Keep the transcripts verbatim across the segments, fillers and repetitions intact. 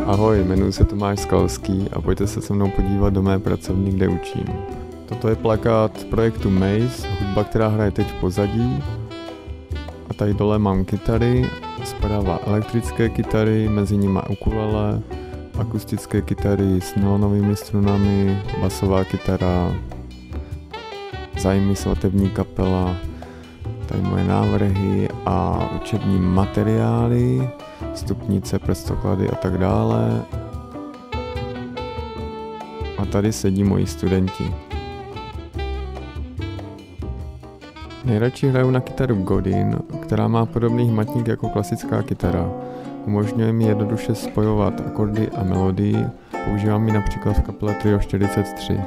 Ahoj, jmenuji se Tomáš Skalský a pojďte se se mnou podívat do mé pracovny, kde učím. Toto je plakát projektu Maze, hudba, která hraje teď v pozadí. A tady dole mám kytary, zprava elektrické kytary, mezi nimi ukulele, akustické kytary s nylonovými strunami, basová kytara, zájmy svatební kapela, tady moje návrhy a učební materiály, stupnice, prstoklady a tak dále. A tady sedí moji studenti. Nejradši hraju na kytaru Godin, která má podobný hmatník jako klasická kytara. Umožňuje mi jednoduše spojovat akordy a melodii, používám ji například v kapele Trio čtyřicet tři.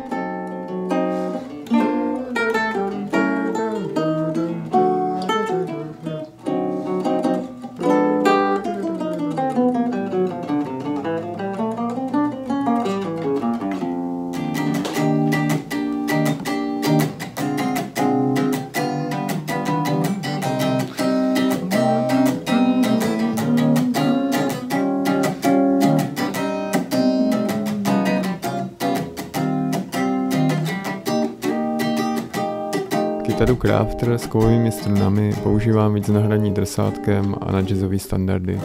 Kytaru Crafter s kovovými strunami používám víc na hraní drsátkem a na jazzové standardy.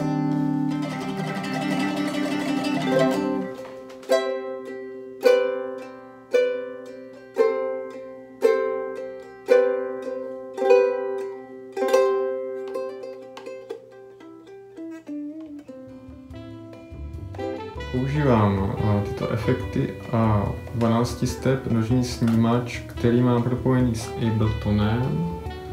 Používám tyto efekty a dvanáct step nožní snímač, který mám propojený s Abletonem.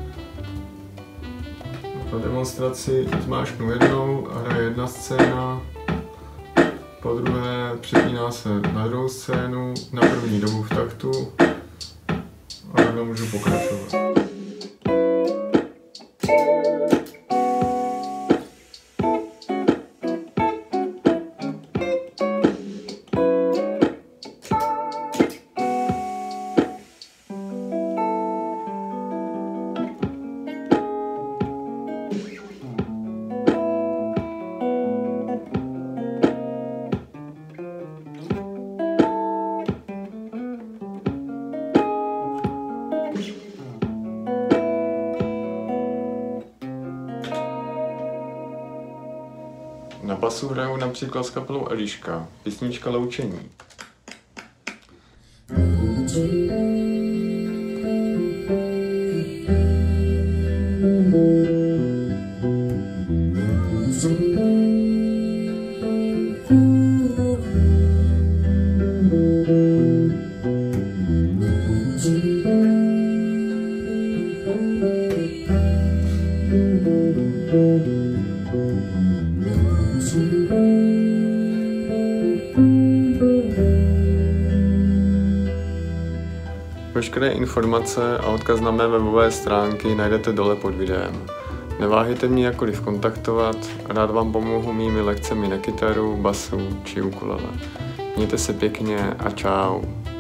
Pro demonstraci zmáčknu jednou a hraje jedna scéna, po druhé přepíná se na druhou scénu, na první dobu v taktu a takhle můžu pokračovat. Na basu hraju například s kapelou Eliška, písnička Loučení. Veškeré informace a odkaz na mé webové stránky najdete dole pod videem. Neváhejte mě jakkoliv kontaktovat, rád vám pomohu mými lekcemi na kytaru, basu či ukulele. Mějte se pěkně a čau.